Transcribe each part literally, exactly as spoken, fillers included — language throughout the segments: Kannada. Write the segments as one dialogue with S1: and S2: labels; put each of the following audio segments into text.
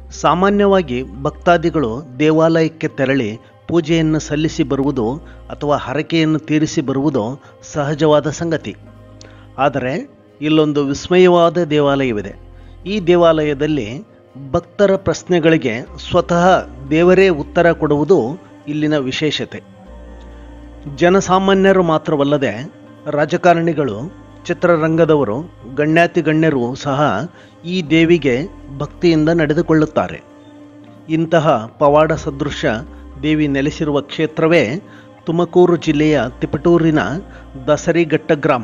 S1: ಸಾಮಾನ್ಯವಾಗಿ ಭಕ್ತಾದಿಗಳು ದೇವಾಲಯಕ್ಕೆ ತೆರಳಿ ಪೂಜೆಯನ್ನು ಸಲ್ಲಿಸಿ ಬರುವುದು ಅಥವಾ ಹರಕೆಯನ್ನು ತೀರಿಸಿ ಬರುವುದು ಸಹಜವಾದ ಸಂಗತಿ. ಆದರೆ ಇಲ್ಲೊಂದು ವಿಸ್ಮಯವಾದ ದೇವಾಲಯವಿದೆ. ಈ ದೇವಾಲಯದಲ್ಲಿ ಭಕ್ತರ ಪ್ರಶ್ನೆಗಳಿಗೆ ಸ್ವತಃ ದೇವರೇ ಉತ್ತರ ಕೊಡುವುದು ಇಲ್ಲಿನ ವಿಶೇಷತೆ. ಜನಸಾಮಾನ್ಯರು ಮಾತ್ರವಲ್ಲದೆ ರಾಜಕಾರಣಿಗಳು, ಚಿತ್ರರಂಗದವರು, ಗಣ್ಯಾತಿ ಗಣ್ಯರು ಸಹ ಈ ದೇವಿಗೆ ಭಕ್ತಿಯಿಂದ ನಡೆದುಕೊಳ್ಳುತ್ತಾರೆ. ಇಂತಹ ಪವಾಡ ಸದೃಶ ದೇವಿ ನೆಲೆಸಿರುವ ಕ್ಷೇತ್ರವೇ ತುಮಕೂರು ಜಿಲ್ಲೆಯ ತಿಪಟೂರಿನ ದಸರಿಘಟ್ಟ ಗ್ರಾಮ.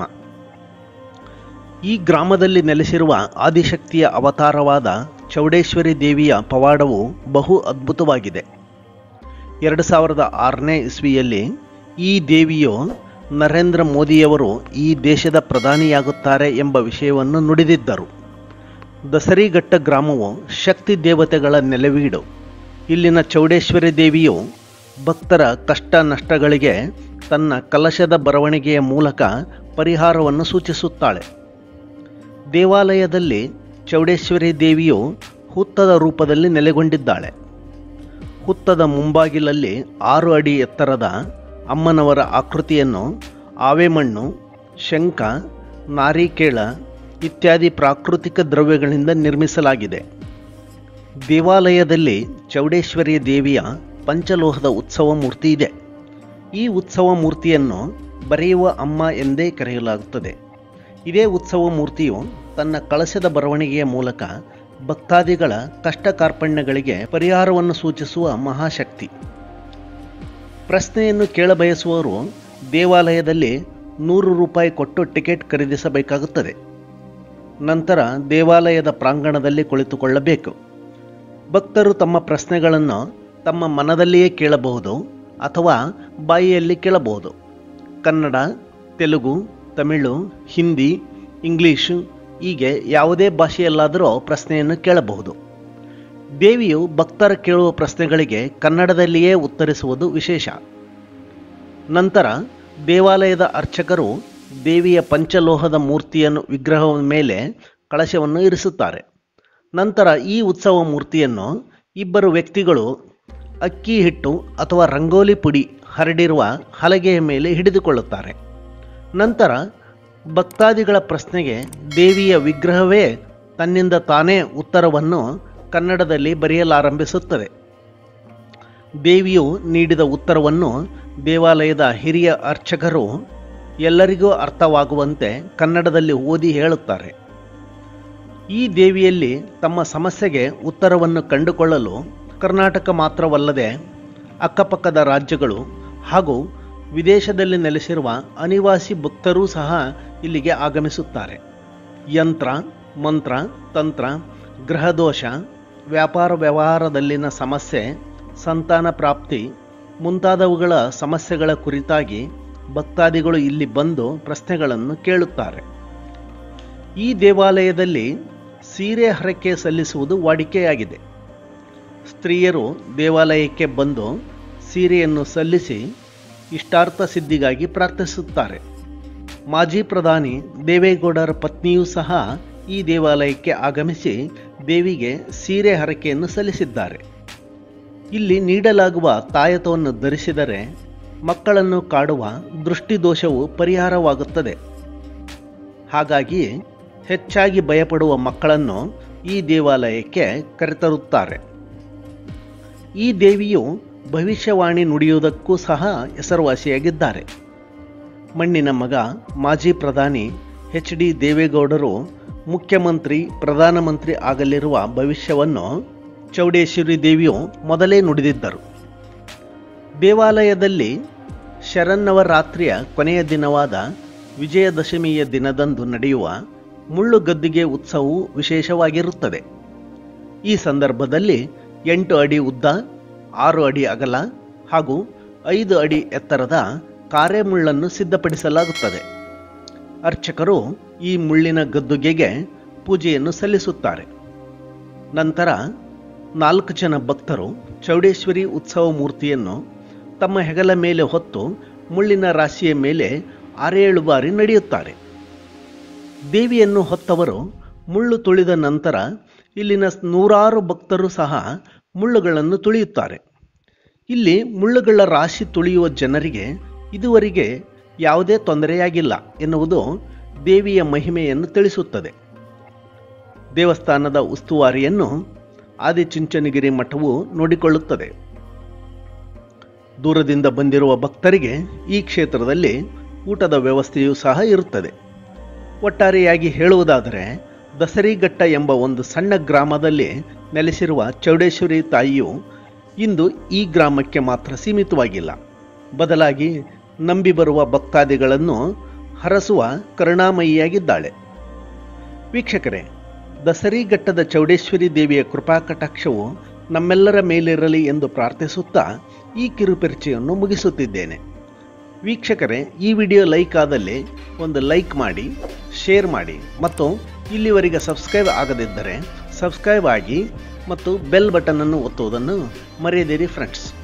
S1: ಈ ಗ್ರಾಮದಲ್ಲಿ ನೆಲೆಸಿರುವ ಆದಿಶಕ್ತಿಯ ಅವತಾರವಾದ ಚೌಡೇಶ್ವರಿ ದೇವಿಯ ಪವಾಡವು ಬಹು ಅದ್ಭುತವಾಗಿದೆ. ಎರಡು ಸಾವಿರದ ಆರನೇ ಇಸ್ವಿಯಲ್ಲಿ ಈ ದೇವಿಯು ನರೇಂದ್ರ ಮೋದಿಯವರು ಈ ದೇಶದ ಪ್ರಧಾನಿಯಾಗುತ್ತಾರೆ ಎಂಬ ವಿಷಯವನ್ನು ನುಡಿದಿದ್ದರು. ದಸರಿಘಟ್ಟ ಗ್ರಾಮವು ಶಕ್ತಿ ದೇವತೆಗಳ ನೆಲೆವೀಡು. ಇಲ್ಲಿನ ಚೌಡೇಶ್ವರಿ ದೇವಿಯು ಭಕ್ತರ ಕಷ್ಟ ನಷ್ಟಗಳಿಗೆ ತನ್ನ ಕಲಶದ ಬರವಣಿಗೆಯ ಮೂಲಕ ಪರಿಹಾರವನ್ನು ಸೂಚಿಸುತ್ತಾಳೆ. ದೇವಾಲಯದಲ್ಲಿ ಚೌಡೇಶ್ವರಿ ದೇವಿಯು ಹುತ್ತದ ರೂಪದಲ್ಲಿ ನೆಲೆಗೊಂಡಿದ್ದಾಳೆ. ಹುತ್ತದ ಮುಂಬಾಗಿಲಲ್ಲಿ ಆರು ಅಡಿ ಎತ್ತರದ ಅಮ್ಮನವರ ಆಕೃತಿಯನ್ನು ಆವೆಮಣ್ಣು, ಶಂಖ, ನಾರಿಕೇಳ ಇತ್ಯಾದಿ ಪ್ರಾಕೃತಿಕ ದ್ರವ್ಯಗಳಿಂದ ನಿರ್ಮಿಸಲಾಗಿದೆ. ದೇವಾಲಯದಲ್ಲಿ ಚೌಡೇಶ್ವರಿ ದೇವಿಯ ಪಂಚಲೋಹದ ಉತ್ಸವ ಮೂರ್ತಿ ಇದೆ. ಈ ಉತ್ಸವ ಮೂರ್ತಿಯನ್ನು ಬರೆಯುವ ಅಮ್ಮ ಎಂದೇ ಕರೆಯಲಾಗುತ್ತದೆ. ಇದೇ ಉತ್ಸವ ಮೂರ್ತಿಯು ತನ್ನ ಕಳಶದ ಬರವಣಿಗೆಯ ಮೂಲಕ ಭಕ್ತಾದಿಗಳ ಕಷ್ಟ ಕಾರ್ಪಣ್ಯಗಳಿಗೆ ಪರಿಹಾರವನ್ನು ಸೂಚಿಸುವ ಮಹಾಶಕ್ತಿ. ಪ್ರಶ್ನೆಯನ್ನು ಕೇಳಬಯಸುವವರು ದೇವಾಲಯದಲ್ಲಿ ನೂರು ರೂಪಾಯಿ ಕೊಟ್ಟು ಟಿಕೆಟ್ ಖರೀದಿಸಬೇಕಾಗುತ್ತದೆ. ನಂತರ ದೇವಾಲಯದ ಪ್ರಾಂಗಣದಲ್ಲಿ ಕುಳಿತುಕೊಳ್ಳಬೇಕು. ಭಕ್ತರು ತಮ್ಮ ಪ್ರಶ್ನೆಗಳನ್ನು ತಮ್ಮ ಮನದಲ್ಲಿಯೇ ಕೇಳಬಹುದು ಅಥವಾ ಬಾಯಿಯಲ್ಲಿ ಕೇಳಬಹುದು. ಕನ್ನಡ, ತೆಲುಗು, ತಮಿಳು, ಹಿಂದಿ, ಇಂಗ್ಲಿಷು ಹೀಗೆ ಯಾವುದೇ ಭಾಷೆಯಲ್ಲಾದರೂ ಪ್ರಶ್ನೆಯನ್ನು ಕೇಳಬಹುದು. ದೇವಿಯು ಭಕ್ತರ ಕೇಳುವ ಪ್ರಶ್ನೆಗಳಿಗೆ ಕನ್ನಡದಲ್ಲಿಯೇ ಉತ್ತರಿಸುವುದು ವಿಶೇಷ. ನಂತರ ದೇವಾಲಯದ ಅರ್ಚಕರು ದೇವಿಯ ಪಂಚಲೋಹದ ಮೂರ್ತಿಯನ್ನು ವಿಗ್ರಹದ ಮೇಲೆ ಕಳಶವನ್ನು ಇರಿಸುತ್ತಾರೆ. ನಂತರ ಈ ಉತ್ಸವ ಮೂರ್ತಿಯನ್ನು ಇಬ್ಬರು ವ್ಯಕ್ತಿಗಳು ಅಕ್ಕಿ ಹಿಟ್ಟು ಅಥವಾ ರಂಗೋಲಿ ಪುಡಿ ಹರಡಿರುವ ಹಲಗೆಯ ಮೇಲೆ ಹಿಡಿದುಕೊಳ್ಳುತ್ತಾರೆ. ನಂತರ ಭಕ್ತಾದಿಗಳ ಪ್ರಶ್ನೆಗೆ ದೇವಿಯ ವಿಗ್ರಹವೇ ತನ್ನಿಂದ ತಾನೇ ಉತ್ತರವನ್ನು ಕನ್ನಡದಲ್ಲಿ ಬರೆಯಲಾರಂಭಿಸುತ್ತದೆ. ದೇವಿಯು ನೀಡಿದ ಉತ್ತರವನ್ನು ದೇವಾಲಯದ ಹಿರಿಯ ಅರ್ಚಕರು ಎಲ್ಲರಿಗೂ ಅರ್ಥವಾಗುವಂತೆ ಕನ್ನಡದಲ್ಲಿ ಓದಿ ಹೇಳುತ್ತಾರೆ. ಈ ದೇವಿಯಲ್ಲಿ ತಮ್ಮ ಸಮಸ್ಯೆಗೆ ಉತ್ತರವನ್ನು ಕಂಡುಕೊಳ್ಳಲು ಕರ್ನಾಟಕ ಮಾತ್ರವಲ್ಲದೆ ಅಕ್ಕಪಕ್ಕದ ರಾಜ್ಯಗಳು ಹಾಗೂ ವಿದೇಶದಲ್ಲಿ ನೆಲೆಸಿರುವ ಅನಿವಾಸಿ ಭಕ್ತರೂ ಸಹ ಇಲ್ಲಿಗೆ ಆಗಮಿಸುತ್ತಾರೆ. ಯಂತ್ರ, ಮಂತ್ರ, ತಂತ್ರ, ಗ್ರಹದೋಷ, ವ್ಯಾಪಾರ ವ್ಯವಹಾರದಲ್ಲಿನ ಸಮಸ್ಯೆ, ಸಂತಾನ ಪ್ರಾಪ್ತಿ ಮುಂತಾದವುಗಳ ಸಮಸ್ಯೆಗಳ ಕುರಿತಾಗಿ ಭಕ್ತಾದಿಗಳು ಇಲ್ಲಿ ಬಂದು ಪ್ರಶ್ನೆಗಳನ್ನು ಕೇಳುತ್ತಾರೆ. ಈ ದೇವಾಲಯದಲ್ಲಿ ಸೀರೆ ಹರಕೆ ಸಲ್ಲಿಸುವುದು ವಾಡಿಕೆಯಾಗಿದೆ. ಸ್ತ್ರೀಯರು ದೇವಾಲಯಕ್ಕೆ ಬಂದು ಸೀರೆಯನ್ನು ಸಲ್ಲಿಸಿ ಇಷ್ಟಾರ್ಥ ಸಿದ್ಧಿಗಾಗಿ ಪ್ರಾರ್ಥಿಸುತ್ತಾರೆ. ಮಾಜಿ ಪ್ರಧಾನಿ ದೇವೇಗೌಡರ ಪತ್ನಿಯೂ ಸಹ ಈ ದೇವಾಲಯಕ್ಕೆ ಆಗಮಿಸಿ ದೇವಿಗೆ ಸೀರೆ ಹರಕೆಯನ್ನು ಸಲ್ಲಿಸಿದ್ದಾರೆ. ಇಲ್ಲಿ ನೀಡಲಾಗುವ ತಾಯತವನ್ನು ಧರಿಸಿದರೆ ಮಕ್ಕಳನ್ನು ಕಾಡುವ ದೃಷ್ಟಿದೋಷವು ಪರಿಹಾರವಾಗುತ್ತದೆ. ಹಾಗಾಗಿ ಹೆಚ್ಚಾಗಿ ಭಯಪಡುವ ಮಕ್ಕಳನ್ನು ಈ ದೇವಾಲಯಕ್ಕೆ ಕರೆತರುತ್ತಾರೆ. ಈ ದೇವಿಯು ಭವಿಷ್ಯವಾಣಿ ನುಡಿಯುವುದಕ್ಕೂ ಸಹ ಹೆಸರುವಾಸಿಯಾಗಿದ್ದಾರೆ. ಮಣ್ಣಿನ ಮಗ ಮಾಜಿ ಪ್ರಧಾನಿ ಎಚ್ ಡಿ ದೇವೇಗೌಡರು ಮುಖ್ಯಮಂತ್ರಿ, ಪ್ರಧಾನಮಂತ್ರಿ ಆಗಲಿರುವ ಭವಿಷ್ಯವನ್ನು ಚೌಡೇಶ್ವರಿ ದೇವಿಯು ಮೊದಲೇ ನುಡಿದಿದ್ದರು. ದೇವಾಲಯದಲ್ಲಿ ಶರನ್ನವರಾತ್ರಿಯ ಕೊನೆಯ ದಿನವಾದ ವಿಜಯದಶಮಿಯ ದಿನದಂದು ನಡೆಯುವ ಮುಳ್ಳುಗದ್ದಿಗೆ ಉತ್ಸವವು ವಿಶೇಷವಾಗಿರುತ್ತದೆ. ಈ ಸಂದರ್ಭದಲ್ಲಿ ಎಂಟು ಅಡಿ ಉದ್ದ, ಆರು ಅಡಿ ಅಗಲ ಹಾಗೂ ಐದು ಅಡಿ ಎತ್ತರದ ಕಾರೆ ಮುಳ್ಳನ್ನು ಸಿದ್ಧಪಡಿಸಲಾಗುತ್ತದೆ. ಅರ್ಚಕರು ಈ ಮುಳ್ಳಿನ ಗದ್ದುಗೆಗೆ ಪೂಜೆಯನ್ನು ಸಲ್ಲಿಸುತ್ತಾರೆ. ನಂತರ ನಾಲ್ಕು ಜನ ಭಕ್ತರು ಚೌಡೇಶ್ವರಿ ಉತ್ಸವ ಮೂರ್ತಿಯನ್ನು ತಮ್ಮ ಹೆಗಲ ಮೇಲೆ ಹೊತ್ತು ಮುಳ್ಳಿನ ರಾಶಿಯ ಮೇಲೆ ಆರೇಳು ಬಾರಿ ನಡೆಯುತ್ತಾರೆ. ದೇವಿಯನ್ನು ಹೊತ್ತವರು ಮುಳ್ಳು ತುಳಿದ ನಂತರ ಇಲ್ಲಿನ ನೂರಾರು ಭಕ್ತರು ಸಹ ಮುಳ್ಳುಗಳನ್ನು ತುಳಿಯುತ್ತಾರೆ. ಇಲ್ಲಿ ಮುಳ್ಳುಗಳ ರಾಶಿ ತುಳಿಯುವ ಜನರಿಗೆ ಇದುವರೆಗೆ ಯಾವುದೇ ತೊಂದರೆಯಾಗಿಲ್ಲ ಎನ್ನುವುದು ದೇವಿಯ ಮಹಿಮೆಯನ್ನು ತಿಳಿಸುತ್ತದೆ. ದೇವಸ್ಥಾನದ ಉಸ್ತುವಾರಿಯನ್ನು ಆದಿಚುಂಚನಗಿರಿ ಮಠವು ನೋಡಿಕೊಳ್ಳುತ್ತದೆ. ದೂರದಿಂದ ಬಂದಿರುವ ಭಕ್ತರಿಗೆ ಈ ಕ್ಷೇತ್ರದಲ್ಲಿ ಊಟದ ವ್ಯವಸ್ಥೆಯೂ ಸಹ ಇರುತ್ತದೆ. ಒಟ್ಟಾರೆಯಾಗಿ ಹೇಳುವುದಾದರೆ ದಸರಿಘಟ್ಟ ಎಂಬ ಒಂದು ಸಣ್ಣ ಗ್ರಾಮದಲ್ಲಿ ನೆಲೆಸಿರುವ ಚೌಡೇಶ್ವರಿ ತಾಯಿಯು ಇಂದು ಈ ಗ್ರಾಮಕ್ಕೆ ಮಾತ್ರ ಸೀಮಿತವಾಗಿಲ್ಲ, ಬದಲಾಗಿ ನಂಬಿ ಬರುವ ಭಕ್ತಾದಿಗಳನ್ನು ಹರಸುವ ಕರುಣಾಮಯಿಯಾಗಿದ್ದಾಳೆ. ವೀಕ್ಷಕರೇ, ದಸರಿಘಟ್ಟದ ಚೌಡೇಶ್ವರಿ ದೇವಿಯ ಕೃಪಾ ಕಟಾಕ್ಷವು ನಮ್ಮೆಲ್ಲರ ಮೇಲಿರಲಿ ಎಂದು ಪ್ರಾರ್ಥಿಸುತ್ತಾ ಈ ಕಿರುಪರಿಚೆಯನ್ನು ಮುಗಿಸುತ್ತಿದ್ದೇನೆ. ವೀಕ್ಷಕರೇ, ಈ ವಿಡಿಯೋ ಲೈಕ್ ಆದಲ್ಲಿ ಒಂದು ಲೈಕ್ ಮಾಡಿ, ಶೇರ್ ಮಾಡಿ ಮತ್ತು ಇಲ್ಲಿವರೆಗೆ ಸಬ್ಸ್ಕ್ರೈಬ್ ಆಗದಿದ್ದರೆ ಸಬ್ಸ್ಕ್ರೈಬ್ ಆಗಿ ಮತ್ತು ಬೆಲ್ ಬಟನ್ ಅನ್ನು ಒತ್ತುವುದನ್ನು ಮರೆಯದಿರಿ ಫ್ರೆಂಡ್ಸ್.